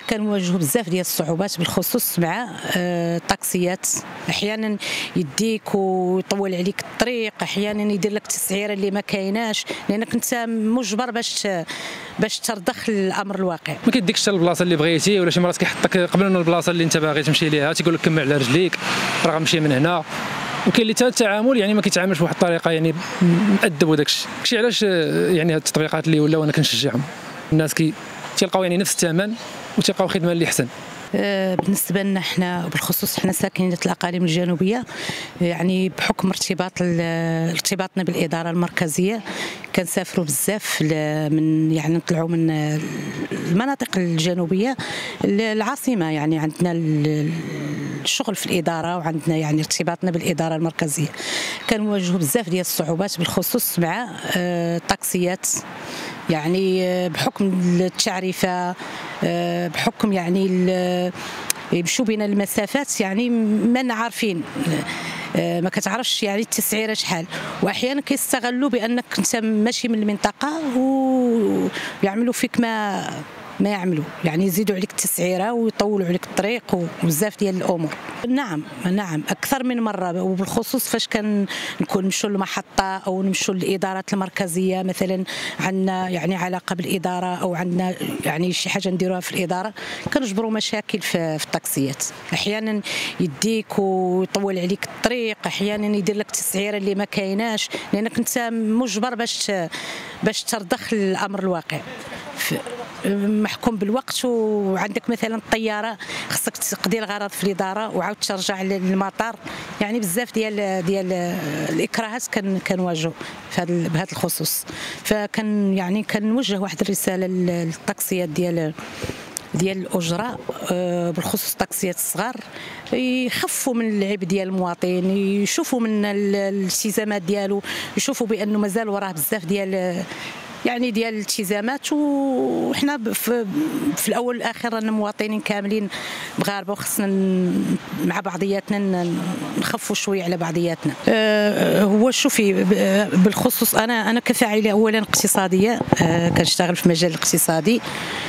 كنواجهوا بزاف ديال الصعوبات بالخصوص مع الطاكسيات. احيانا يديك ويطول عليك الطريق، احيانا يدير لك تسعيره اللي ما كايناش لانك انت مجبر باش ترضخ الامر الواقع. ما كيديكش حتى البلاصه اللي بغيتي، ولا شي مرات كيحطك قبل من البلاصه اللي انت باغي تمشي ليها، تيقول لك كمل على رجليك راه غنمشي من هنا. وكاين اللي حتى التعامل يعني ما كيتعاملش بواحد الطريقه يعني مؤدب، وداكشي علاش يعني هاد التطبيقات اللي ولاو انا كنشجعهم. الناس تيلقاو يعني نفس الثمن وتلقاو خدمه اللي احسن. بالنسبه لنا حنا بالخصوص حنا ساكنين الاقاليم الجنوبيه، يعني بحكم ارتباطنا بالاداره المركزيه كنسافروا بزاف من يعني نطلعوا من المناطق الجنوبيه للعاصمه. يعني عندنا الشغل في الاداره وعندنا يعني ارتباطنا بالاداره المركزيه. كنواجهوا بزاف ديال الصعوبات بالخصوص مع الطاكسيات، يعني بحكم التعرفه، بحكم يعني يمشوا بين المسافات يعني ما عارفين، ما كتعرفش يعني التسعيره شحال، واحيانا كيستغلوا بانك انت ماشي من المنطقه ويعملوا فيك ما يعملوا، يعني يزيدوا عليك التسعيره ويطولوا عليك الطريق وبزاف ديال الامور. نعم اكثر من مره، وبالخصوص فاش نمشوا للمحطه او نمشوا للادارات المركزيه، مثلا عندنا يعني علاقه بالاداره او عندنا يعني شي حاجه نديروها في الاداره، كنجبروا مشاكل في الطاكسيات. احيانا يديك ويطول عليك الطريق، احيانا يدير لك تسعيره اللي ما كايناش لانك انت مجبر باش ترضخ الامر الواقع، محكوم بالوقت. وعندك مثلا الطياره خصك تقضي الغرض في الاداره وعاود ترجع للمطار، يعني بزاف ديال الاكراهات كنواجهوا بهذا الخصوص. فكان يعني كنوجه واحد الرساله للطاكسيات ديال الاجره، بالخصوص الطاكسيات الصغار، يخفوا من اللعب ديال المواطن، يشوفوا من الالتزامات ديالو، يشوفوا بانه مازال وراه بزاف ديال الالتزامات. وحنا في الاول والاخر رانا مواطنين كاملين مغاربه، وخصنا مع بعضياتنا نخفوا شويه على بعضياتنا. هو شوفي بالخصوص انا كفاعله اولا اقتصاديه، كنشتغل في المجال الاقتصادي.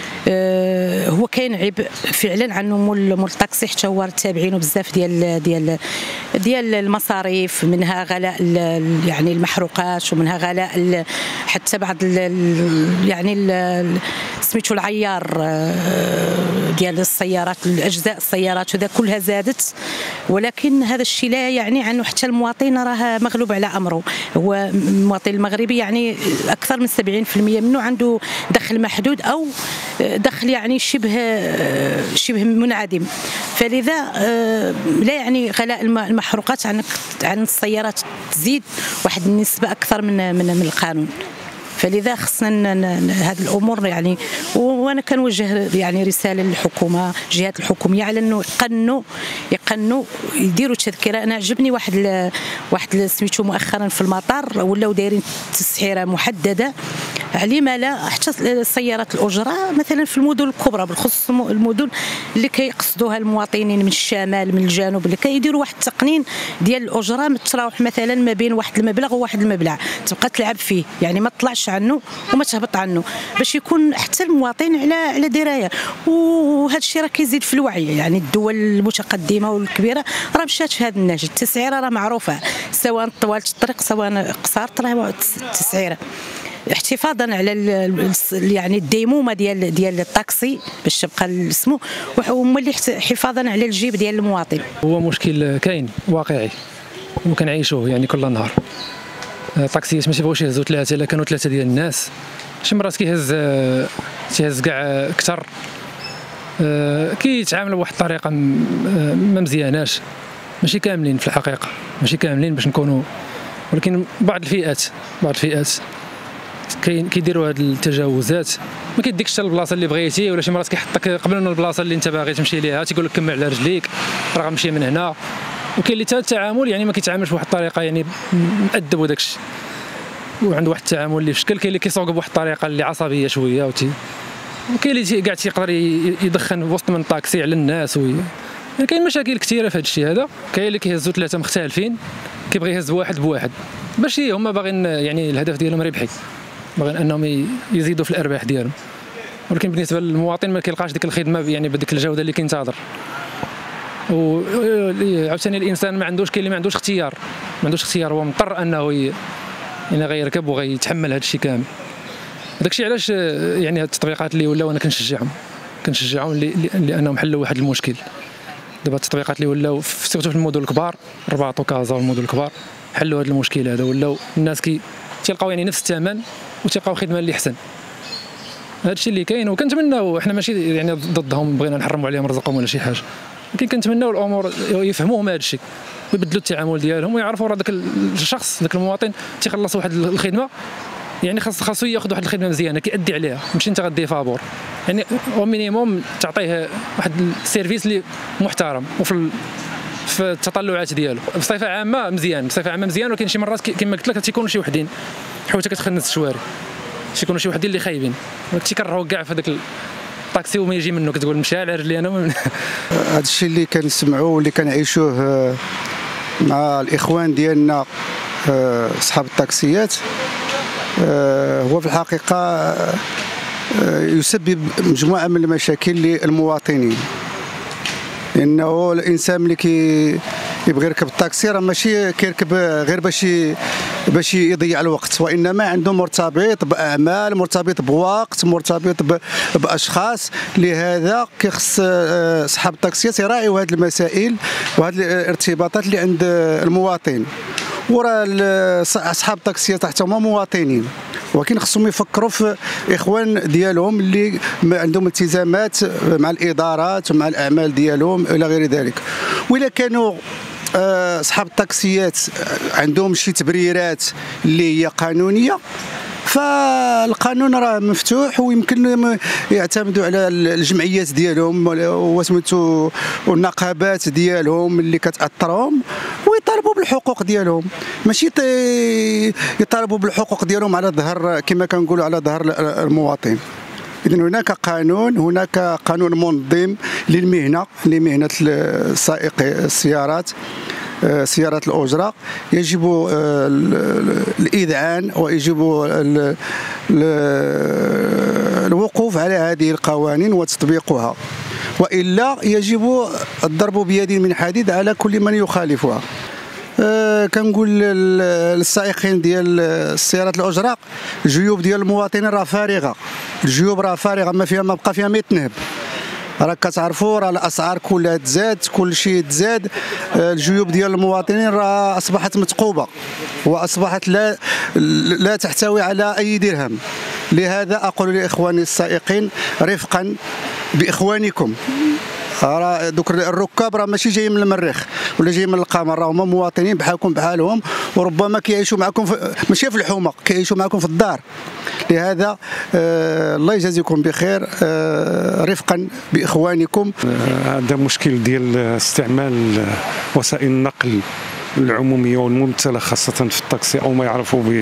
هو كاين عبء فعلا عنه مول الطاكسي، حتى هو تابعينه بزاف ديال المصاريف، منها غلاء يعني المحروقات، ومنها غلاء حتى بعض يعني سميتو العيار ديال السيارات، الاجزاء السيارات وذا كلها زادت. ولكن هذا الشيء لا يعني عنه حتى المواطن راه مغلوب على امره. هو المواطن المغربي يعني اكثر من 70% منه عنده دخل محدود او دخل يعني شبه منعدم. فلذا لا يعني غلاء المحروقات عن السيارات تزيد واحد النسبه اكثر من القانون. فلذا خصنا هذه الامور يعني، وانا كنوجه يعني رساله للحكومه، الجهات الحكوميه، على انه يقنوا يديروا تذكره. انا عجبني واحد سميتو مؤخرا في المطار ولاو دايرين تسعيره محدده، علما لا حتى سيارات الاجره مثلا في المدن الكبرى، بالخصوص المدن اللي كيقصدوها المواطنين من الشمال من الجنوب، اللي كيديروا واحد التقنين ديال الاجره متراوح مثلا ما بين واحد المبلغ وواحد المبلغ، تبقى تلعب فيه يعني ما تطلعش عنه وما تهبط عنه، باش يكون حتى المواطن على درايه. وهذا الشيء راه كيزيد في الوعي، يعني الدول المتقدمه والكبيره راه مشات في هذا النهج. التسعيره راه معروفه، سواء طوال الطريق سواء قصرت، راه التسعيره احتفاظا على يعني الديمومه ديال الطاكسي باش تبقى اسمه، وملي حفاظا على الجيب ديال المواطن. هو مشكل كاين واقعي وكنعيشوه يعني كل نهار. الطاكسيات ما تيبغوش يهزوا ثلاثه، الا كانوا ثلاثه ديال الناس شي مرات تيهز كاع اكثر، كيتعاملوا بواحد الطريقه ما مزياناش. ماشي كاملين في الحقيقه، ماشي كاملين باش نكونوا، ولكن بعض الفئات كيديروا هاد التجاوزات. ما كيديكش حتى البلاصه اللي بغيتي، ولا شي مرات كيحطك قبل من البلاصه اللي انت باغي تمشي ليها، تيقول لك كمل على رجليك راه غنمشي من هنا. وكاين اللي حتى التعامل يعني ما كيتعاملش بواحد الطريقه يعني مؤدب وداكشي، وعنده واحد التعامل اللي في شكل. كاين اللي كيسوق بواحد الطريقه اللي عصبيه شويه، وكاين اللي كاع تيقدر يدخن وسط من طاكسي على الناس يعني كاين مشاكل كثيره في هذا الشيء هذا. كاين اللي كيهزوا ثلاثه مختلفين، كيبغي يهز واحد بواحد باش هما باغيين يعني الهدف ديالهم ربحي، باغيين انهم يزيدوا في الارباح ديالهم. ولكن بالنسبه للمواطن ما كيلقاش ديك الخدمه يعني بديك الجوده اللي كينتظر. وعاوتاني الانسان ما عندوش، كاين اللي ما عندوش اختيار، هو مضطر انه يعني غيركب وغيتحمل هذا الشيء كامل. داكشي علاش يعني هاد التطبيقات اللي ولاو انا كنشجعهم لانهم حلوا واحد المشكل. دابا التطبيقات اللي ولاو سيرتو في المدن الكبار، الرباط وكازا والمدن الكبار، حلوا هذا المشكل هذا، ولاو الناس تيلقاو يعني نفس الثمن وتلقاو خدمه اللي احسن. هذا الشيء اللي كاين، وكنتمناو حنا ماشي يعني ضدهم بغينا نحرموا عليهم رزقهم ولا شي حاجه، ولكن كنتمناو الامور يفهموهم هذا الشيء ويبدلوا التعامل ديالهم ويعرفوا راه داك الشخص داك المواطن تيخلص واحد الخدمه، يعني خاصو ياخذ واحد الخدمه مزيانه كيأدي عليها، ماشي انت غدي فابور، يعني او مينيموم تعطيه واحد السيرفيس اللي محترم وفي التطلعات ديالو. بصفه عامه مزيان، ولكن شي مرات كما قلت لك تيكونوا شي وحدين حوته كتخنس الشوارع، تيكونوا شي وحدين اللي خايبين تيكرهوا كاع في هذاك الطاكسي وما يجي منه، كتقول مشى على رجلي انا. هذا الشيء اللي كنسمعوه واللي كنعيشوه مع الاخوان ديالنا اصحاب الطاكسيات هو في الحقيقه يسبب مجموعه من المشاكل للمواطنين، لانه الانسان ملي يبغي يركب الطاكسي راه ماشي كيركب غير باش يضيع الوقت، وانما عنده مرتبط باعمال، مرتبط بوقت، مرتبط باشخاص. لهذا كيخص اصحاب الطاكسيات يراعيوا هذه المسائل وهذه الارتباطات اللي عند المواطن. وراه اصحاب الطاكسيات حتى هما مواطنين، ولكن خصهم يفكروا في اخوان ديالهم اللي عندهم التزامات مع الادارات ومع الاعمال ديالهم الى غير ذلك. واذا كانوا اصحاب الطاكسيات عندهم شي تبريرات اللي هي قانونيه، فالقانون راه مفتوح ويمكن يعتمدوا على الجمعيات ديالهم وسميتو والنقابات ديالهم اللي كتاثرهم ويطالبوا بالحقوق ديالهم، ماشي يطالبوا بالحقوق ديالهم على ظهر كما كنقولوا على ظهر المواطن. إذن هناك قانون منظم لمهنة سائقي سيارات الأجرة، يجب الإذعان ويجب الوقوف على هذه القوانين وتطبيقها، وإلا يجب الضرب بيد من حديد على كل من يخالفها. كنقول للسائقين ديال السيارات الأجرة الجيوب ديال المواطنين راه فارغة، الجيوب راه فارغة ما بقى فيها ما يتنهب. راه كتعرفوا راه الاسعار كلها تزاد، كل شيء تزاد، الجيوب ديال المواطنين راه اصبحت مثقوبه واصبحت لا تحتوي على اي درهم. لهذا اقول لاخواني السائقين رفقا باخوانكم، راه دوك الركاب راه ماشي جايين من المريخ ولا جايين من القمر، راه هما مواطنين بحالكم بحالهم، وربما كيعيشوا معكم ماشي في الحومه، كيعيشوا معكم في الدار. لهذا الله يجازيكم بخير رفقا باخوانكم. هذا مشكل ديال استعمال وسائل النقل العموميه والممثله خاصه في الطاكسي او ما يعرفوا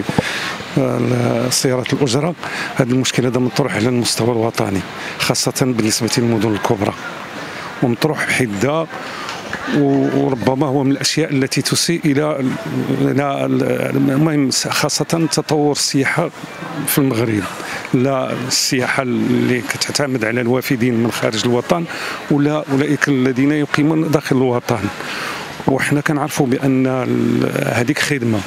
بسيارات الاجره. هذا المشكل هذا مطروح على المستوى الوطني خاصه بالنسبه للمدن الكبرى، ومطروح بحده، وربما هو من الاشياء التي تسيء الى المهم خاصه تطور السياحه في المغرب، لا السياحه اللي كتعتمد على الوافدين من خارج الوطن ولا اولئك الذين يقيمون داخل الوطن. وحنا كنعرفوا بان هذيك خدمه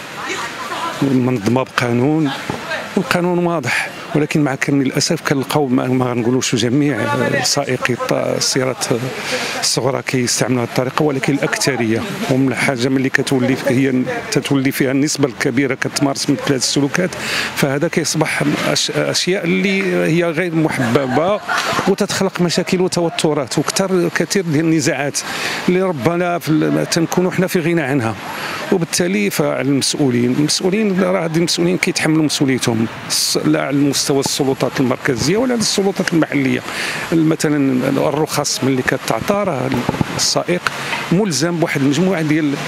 منظمه بقانون، والقانون واضح، ولكن مع كامل الاسف كنلقاو ما غنقولوش جميع سائقي السيارات الصغرى كيستعملوا هذه الطريقه، ولكن الاكثريه، ومن الحاجه ملي تتولي فيها النسبه الكبيره كتمارس مثل هذه السلوكات، فهذا كيصبح اشياء اللي هي غير محببه وتتخلق مشاكل وتوترات كثير ديال النزاعات اللي ربما تنكونوا حنا في غنى عنها. وبالتالي فالمسؤولين راه هاد المسؤولين كيتحملوا مسؤوليتهم لا على مستوى السلطات المركزيه ولا على السلطات المحليه. مثلا الرخص ملي كتعطى راه السائق ملزم بواحد المجموعه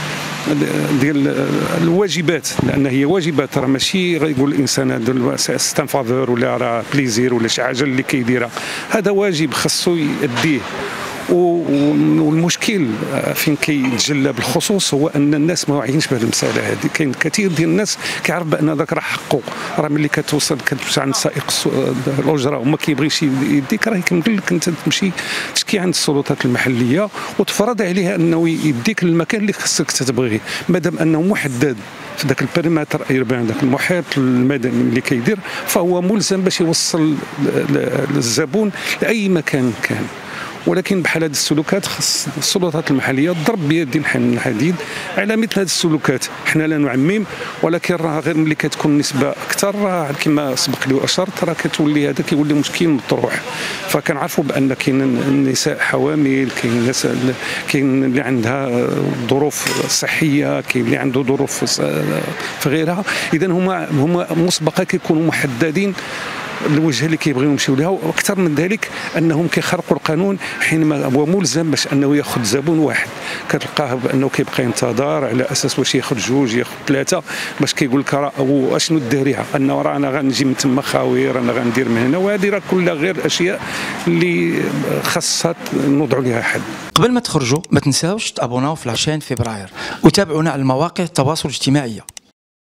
ديال الواجبات، لان هي واجبات، راه ماشي غيقول الانسان هذا ستان فافور ولا راه بليزير ولا شي حاجه اللي كيديرها، هذا واجب خاصو يأديه. والمشكل فين كيتجلى بالخصوص هو ان الناس ما واعيينش بهذه المساله هذه. كاين كثير ديال الناس كيعرف بان ذاك راه حقه، راه ملي كتمشي عند سائق الاجره وما كيبغيش يديك، راه يمكن لك انت تمشي تشكي عند السلطات المحليه وتفرض عليها انه يديك المكان اللي خصك تبغيه، مادام انه محدد في ذاك البريمتر ايربان، ذاك المحيط المدني اللي كيدير، فهو ملزم باش يوصل الزبون لاي مكان كان. ولكن بحال هذه السلوكات خص السلطات المحليه تضرب بيد الحديد على مثل هذه السلوكات. حنا لا نعمم، ولكن راه غير ملي كتكون نسبه اكثر، راه كما سبق لي واشرت، راه كتولي هذا كيولي مشكل مطروح. فكنعرفوا بان كاين النساء حوامل، كاين اللي عندها ظروف صحيه، كاين اللي عنده ظروف في غيرها. اذا هما مسبقا كيكونوا محددين الوجهه اللي كيبغيو يمشيو لها، واكثر من ذلك انهم كيخرقوا القانون حينما هو ملزم باش انه ياخذ زبون واحد. كتلقاه بانه كيبقى ينتظر على اساس واش ياخذ جوج ياخذ ثلاثه، باش كيقول لك راه اشنو الداريها، انه راه انا غنجي من تما خاوير، انا غندير من هنا، وهذه راه كلها غير اشياء اللي خاصها نوضعوا لها حد. قبل ما تخرجوا ما تنساوش تابوناو في 20 فبراير وتابعونا على المواقع التواصل الاجتماعي.